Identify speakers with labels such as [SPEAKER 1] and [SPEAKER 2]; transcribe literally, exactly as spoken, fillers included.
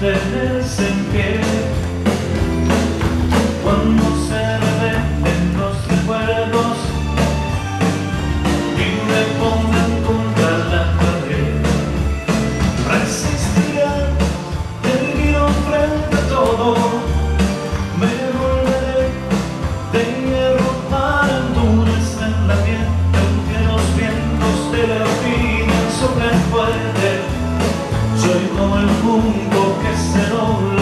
[SPEAKER 1] mantenerse en pie cuando se revelen los recuerdos y me pongan contra la pared. Resistiré, erguido frente a todo, me volveré de hierro para endurecer la piel, aunque los vientos de la vida soplen fuerte. Soy como el junco que se dobla